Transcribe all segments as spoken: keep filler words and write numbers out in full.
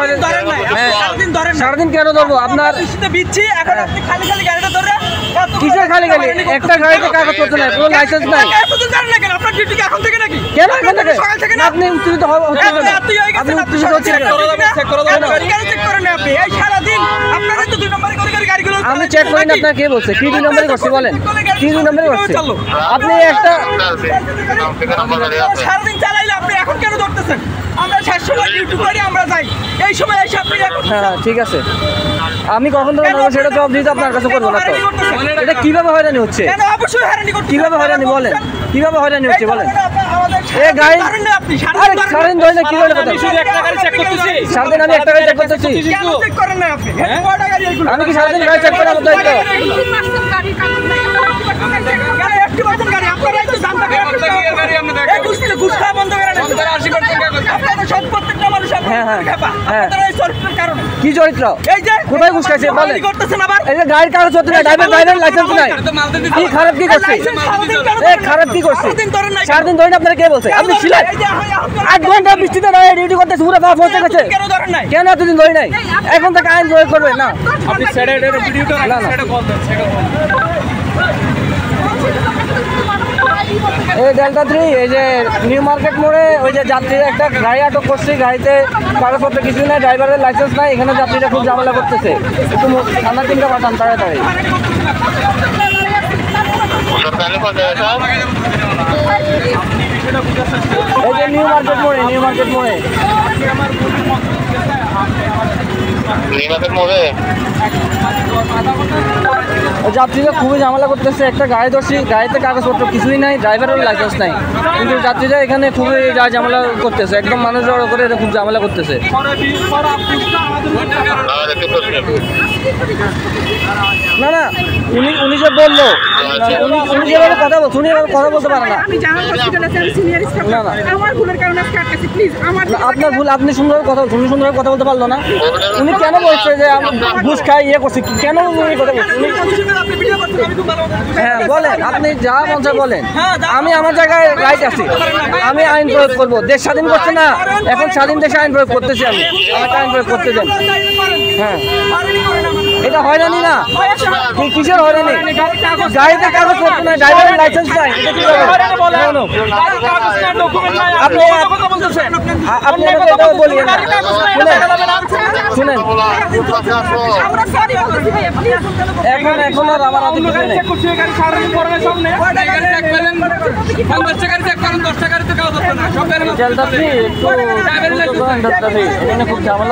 সারাদিন কেন ধরবো আপনার কিসের খালি খালি একটা গাড়িতে কাগজপত্র নাই, কোনো লাইসেন্স নাই। কেন এখন থেকে আপনি উত্তেজিত হচ্ছেন, আপনি উত্তেজিত হচ্ছেন। আমি চেক করিনি, আপনার কে বলছে কি দুই নম্বরই করছি বলেন, কি দুই নম্বরই করছে? আপনি একটা সারাদিন চালাইলে আপনি এখন কেন ধরতেছেন? আমরা সাতশো বার ডিউটি করি, আমরা যাই, এই সময় এসে আপনি হ্যাঁ ঠিক আছে, আমি কখন ধরে নেবো সেটা জবাব দিতে আপনার কাছে করবো না। তো এটা কিভাবে হয়রানি হচ্ছে, কিভাবে হয়রানি বলেন, কিভাবে হয়রানি হচ্ছে বলেন? এ গাড়ি সারাদিন ধরে না, কি করে কথা সারাদিন আমি একটা গাড়ি চেক করতেছি, আমি কি সারাদিন গাড়ি চেক করার দায়িত্ব? কি চরিত্র কোথায় ঘুষ খাইছে বলেন? এই যে গাড়ির কাগজপত্র নাই, ড্রাইভার ড্রাইভার লাইসেন্স নাই, কি খারাপ কি করছে? খারাপ কি করছে? সারাদিন ধরে আপনারা কে বলছে? আপনি ছিলেন আট ঘন্টা বৃষ্টিতে দাঁড়িয়ে ডিউটি করতেছে, পুরো পা পৌঁছে গেছে, কেন এতদিন ধরে নাই? এখন থেকে আইন প্রয়োগ করবে না। এই ডেল্টা থ্রি এই যে নিউ মার্কেট মোড়ে ওই যে যাত্রীরা একটা গাড়ি আটক করছে, গাড়িতে কাগজপত্র কিছু নেই, ড্রাইভারের লাইসেন্স নাই, এখানে যাত্রীরা খুব ঝামেলা করতেছে, একটু ঠান্ডা তিনটা পাঠান তাড়াতাড়ি। এই যে নিউ মার্কেট মোড়ে, নিউ মার্কেট মোড়ে যাত্রীরা খুবই ঝামেলা করতেছে, একটা গাড়ি ধরছি, গাড়িতে কাগজপত্র কিছুই নাই, ড্রাইভারের লাইসেন্স নাই, কিন্তু যাত্রীরা এখানে খুবই ঝামেলা করতেছে, একদম মানুষ জড়ো করে খুব ঝামেলা করতেছে। না না উনি উনি যে বললো, উনি উনি যেভাবে কথা বলছে, উনি এভাবে কথা বলতে পারে না। না না আপনার ভুল, আপনি সুন্দর কথা বলছেন, উনি সুন্দর কথা বলতে পারলো না। উনি কেন বলছে যে ঘুষ খাই ইয়ে করছে, কেন উনি কথা বলছে? হ্যাঁ বলেন, আপনি যা মন চায় বলেন, আমি আমার জায়গায় রাইট আছি, আমি আইন প্রয়োগ করবো। দেশ স্বাধীন করছে না, এখন স্বাধীন দেশে আইন প্রয়োগ করতেছি, আমি আমাকে আইন প্রয়োগ করতে দেন। হ্যাঁ এটা হয়রানি না, কিসের হয়রানি? গাড়িতে কাগজপত্র নাই, ড্রাইভারের লাইসেন্স নাই, আপনি আপনি এটাও বলিয়েন না। শুনেন এখন এখন আর আমার হাতে কিছু নেই। এখানে খুব ঝামেলা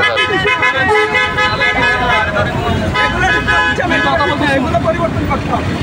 করতেছে।